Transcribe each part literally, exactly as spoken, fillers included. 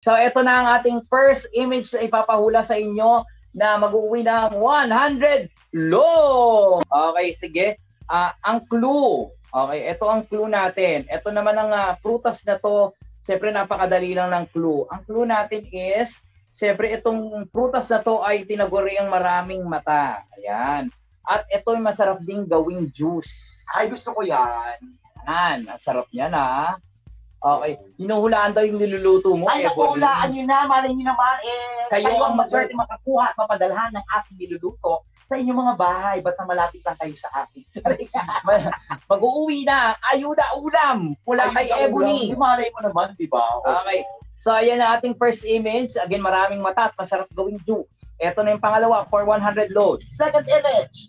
So ito na ang ating first image na ipapahula sa inyo na mag-uwi ng one hundred load. Okay, sige. Uh, ang clue. Okay, ito ang clue natin. Ito naman ang uh, prutas na to. Siyempre, napakadali lang ng clue. Ang clue natin is, siyempre, itong prutas na to ay tinaguri ang maraming mata. Ayan. At ito ay masarap ding gawing juice. Ay, gusto ko yan. Yan. Ang sarap niyan, ha? Okay. Hinuhulaan daw yung niluluto mo. Ay, nakuhulaan nyo na. Malay nyo naman, eh. Kayo, kayo ang ang maswerte makakuha at mapadalhan ng aking niluluto sa inyong mga bahay. Basta malapit lang kayo sa akin. Mag-uuwi na. Ayuda ulam. Mula kay Ebony. Di malay mo naman, di ba? Okay. So, ayan na ating first image. Again, maraming mata at masarap gawing juice. Ito na yung pangalawa for one hundred loads. Second image.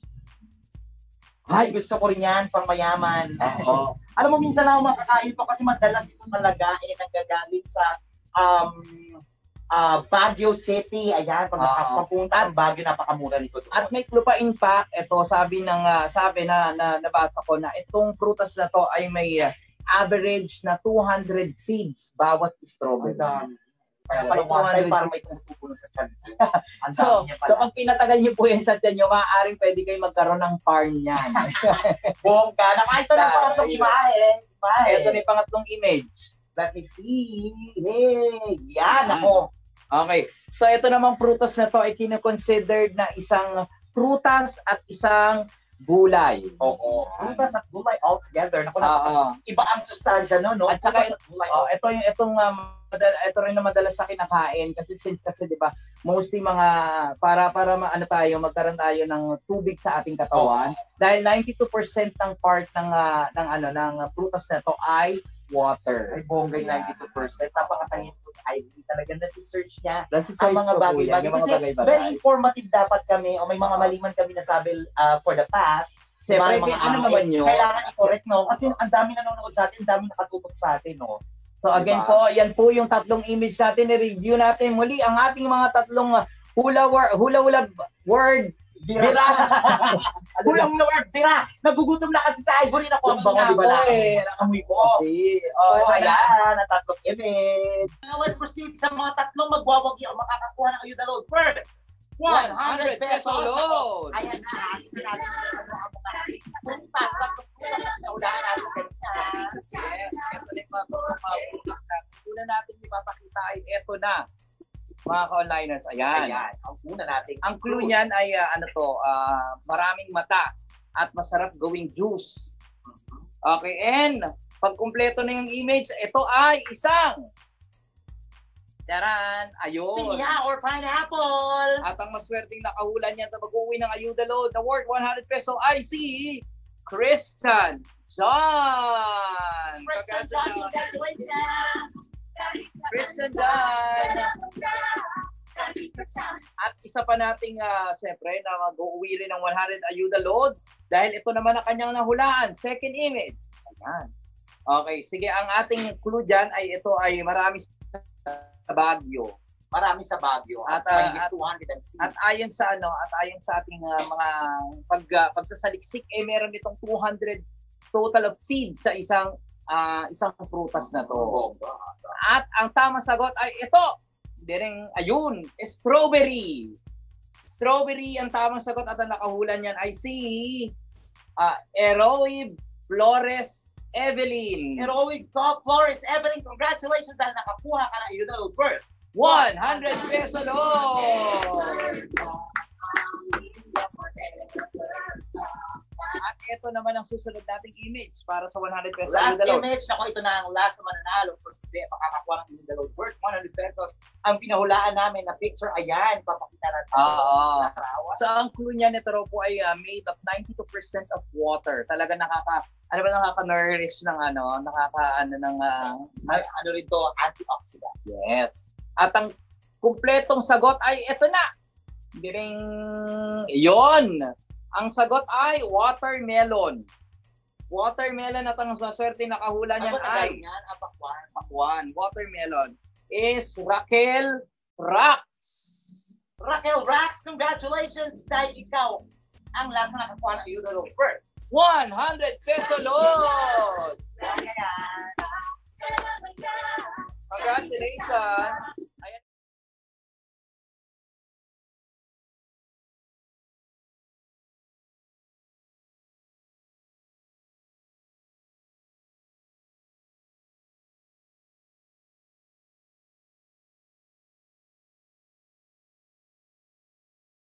Ay, gusto ko rin yan, pang mayaman. Oo. Alam mo, minsan ako makakain to kasi madalas ito talaga eh, nanggagaling sa um, uh, Baguio City. Ayan, pag nakapapunta ang Baguio, napakamura nito. Doon. At may clue pa in fact, ito sabi ng uh, sabi na, na nabasa ko na itong prutas na to ay may uh, average na two hundred seeds bawat strawberry. Kaya pala one time para may tumutubo sa tiyan. So, so, pag pinatagal niyo po yan sa tiyan niyo, maaaring pwede kayo magkaroon ng farm niyan. Bongga. Nakain ito ng pangatlong imahe. Ito na yung pangatlong image. Let me see. Hey, yan ako. Okay. So, ito namang prutas na to ay kinoconsidered na isang prutas at isang gulay. Oo. Prutas at gulay all together. Naku, uh, iba ang sustansya, no? no? At saka, oh, ito yung itong um, ito rin na madalas sa kinakain kasi since kasi 'di ba, mostly mga para para ano tayo, magkaroon tayo ng tubig sa ating katawan. Oh. Dahil ninety-two percent ng part ng uh, ng ano ng prutas na to ay water. Ay bonggay yeah. ninety-two percent. Napakatangin po ay talaga na si search niya si ang mga bagay-bagay. Kasi bagay -bagay. Very informative dapat kami o may mga maliman kami na sabi uh, for the past. Siyempre, diba, ano naman yun? Kailangan i-correct, no? Kasi ang dami nanonood sa atin, ang dami nakatutok sa atin, no? So again diba? po, yan po yung tatlong image natin. I-review natin muli ang ating mga tatlong hula word, hula hula word. Dira. Hula hula word, dira. Nagugutom na kasi sa Ivory na ko. Ang bango, di ba na? Eh, nakamoy ko. So, oh, ayan, ang tatlong image. Now, let's proceed sa mga tatlong magwawagi o makakakuha ng ayuda load. First, one hundred pesos load. Ayan na. Kung pasta, naunahan natin kanina. Yes, ito na yung mga una natin ipapakita ay ito na. Mga ka-onliners, ayan. Ayan, ang una natin. Ang clue niyan ay uh, ano to, uh, maraming mata at masarap gawing juice. Okay, and pag kumpleto na yung image, ito ay isang Taran! Ayun! Pinya or pineapple! At ang maswerteng nakahula niya na mag-uwi ng ayuda load na worth one hundred peso ay si Christian John! Christian John, congratulations! Christian John! At isa pa nating, uh, siyempre, na mag-uwi rin ng one hundred ayuda load dahil ito naman ang kanyang nahulaan. Second image. Ayan. Okay, sige. Ang ating clue dyan ay ito ay marami sa Baguio. Marami sa Baguio. At, uh, at, two hundred at ayon sa ano, at ayon sa ating uh, mga pag uh, pagsasaliksik eh meron itong two hundred total of seeds sa isang uh, isang prutas na to. At ang tamang sagot ay ito. Direng ayun, strawberry. Strawberry ang tamang sagot at ang nakahula niyan ay si uh, Eroy Flores Evelyn. Heroic Top Flores Evelyn, congratulations dahil nakakuha ka na ayuda load worth one hundred peso load! At ito naman ang susunod nating image para sa one hundred peso last ayuda load. Image, ako ito na ang last na mananalo for today. Makakakuha ng ayuda load worth one hundred pesos. Ang pinahulaan namin na picture, ayan, papakita natin. Oo. So ang clue niya nito po ay uh, made of ninety-two percent of water. Talaga nakaka ano ba nakaka-nourish ng ano, nakaka ano ng uh, ano rin to, antioxidant. Yes. At ang kumpletong sagot ay ito na. Diring yon. Ang sagot ay watermelon. Watermelon at ang maswerte nakahula niyan ay yan, apakwan. Pakwan. Watermelon is Raquel Rax. Raquel Rax, congratulations dahil ikaw ang last na nakakuha ng ayuda load worth one hundred peso load! Ayan. Congratulations!